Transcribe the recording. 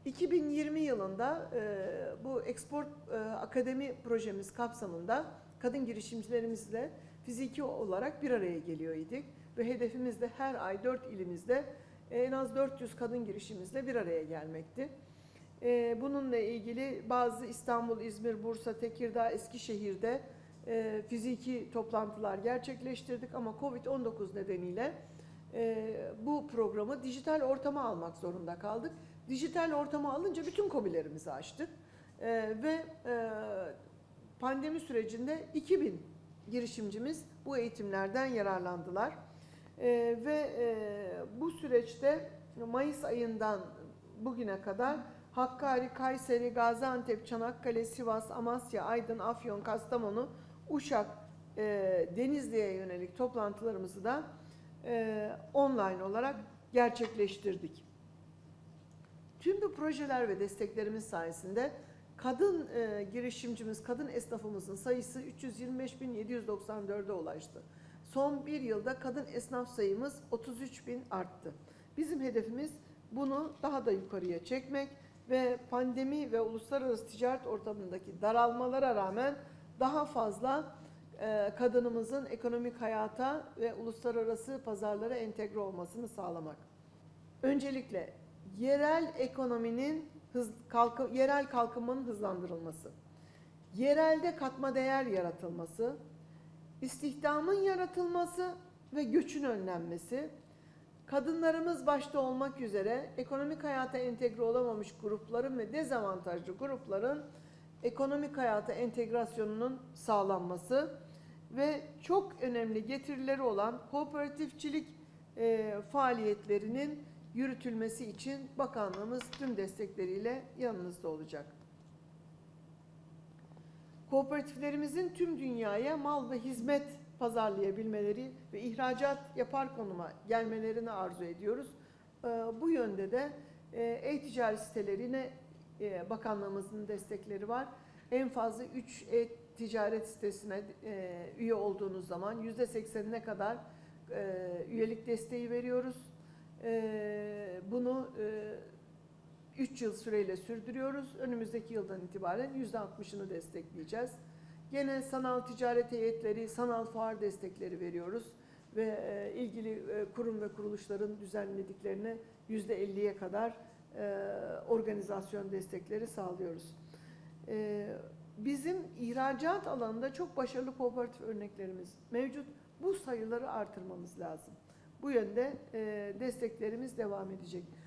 2020 yılında bu Export Akademi projemiz kapsamında kadın girişimcilerimizle fiziki olarak bir araya geliyor idik. Ve hedefimiz de her ay 4 ilimizde en az 400 kadın girişimimizle bir araya gelmekti. Bununla ilgili bazı İstanbul, İzmir, Bursa, Tekirdağ, Eskişehir'de fiziki toplantılar gerçekleştirdik ama Covid-19 nedeniyle bu programı dijital ortama almak zorunda kaldık. Dijital ortama alınca bütün KOBİ'lerimizi açtık ve pandemi sürecinde 2000 girişimcimiz bu eğitimlerden yararlandılar. Ve bu süreçte Mayıs ayından bugüne kadar Hakkari, Kayseri, Gaziantep, Çanakkale, Sivas, Amasya, Aydın, Afyon, Kastamonu, Uşak, Denizli'ye yönelik toplantılarımızı da online olarak gerçekleştirdik. Tüm bu projeler ve desteklerimiz sayesinde kadın girişimcimiz, kadın esnafımızın sayısı 325.794'e ulaştı. Son bir yılda kadın esnaf sayımız 33.000 arttı. Bizim hedefimiz bunu daha da yukarıya çekmek ve pandemi ve uluslararası ticaret ortamındaki daralmalara rağmen daha fazla kadınımızın ekonomik hayata ve uluslararası pazarlara entegre olmasını sağlamak. Öncelikle yerel ekonominin yerel kalkınmanın hızlandırılması, yerelde katma değer yaratılması, istihdamın yaratılması ve göçün önlenmesi, kadınlarımız başta olmak üzere ekonomik hayata entegre olamamış grupların ve dezavantajlı grupların ekonomik hayata entegrasyonunun sağlanması ve çok önemli getirileri olan kooperatifçilik faaliyetlerinin yürütülmesi için bakanlığımız tüm destekleriyle yanınızda olacak. Kooperatiflerimizin tüm dünyaya mal ve hizmet pazarlayabilmeleri ve ihracat yapar konuma gelmelerini arzu ediyoruz. Bu yönde de e-ticaret sitelerine bakanlığımızın destekleri var. En fazla 3 e-ticaret sitesine üye olduğunuz zaman %80'ine kadar üyelik desteği veriyoruz. Bunu 3 yıl süreyle sürdürüyoruz. Önümüzdeki yıldan itibaren %60'ını destekleyeceğiz. Gene sanal ticaret heyetleri, sanal fuar destekleri veriyoruz ve ilgili kurum ve kuruluşların düzenlediklerine %50'ye kadar organizasyon destekleri sağlıyoruz. Bizim ihracat alanında çok başarılı kooperatif örneklerimiz mevcut. Bu sayıları artırmamız lazım. Bu yönde desteklerimiz devam edecek.